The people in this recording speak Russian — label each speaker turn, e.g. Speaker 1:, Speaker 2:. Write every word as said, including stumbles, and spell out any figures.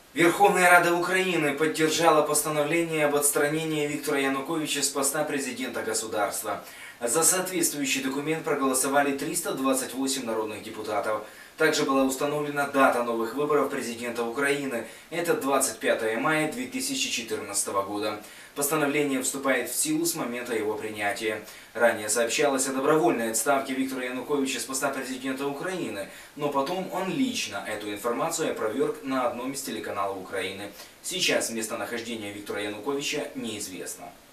Speaker 1: Верховная Рада Украины поддержала постановление об отстранении Виктора Януковича с поста президента государства. За соответствующий документ проголосовали триста двадцать восемь народных депутатов. Также была установлена дата новых выборов президента Украины. Это двадцать пятое мая две тысячи четырнадцатого года. Постановление вступает в силу с момента его принятия. Ранее сообщалось о добровольной отставке Виктора Януковича с поста президента Украины, но потом он лично эту информацию опроверг на одном из телеканалов Украины. Сейчас местонахождение Виктора Януковича неизвестно.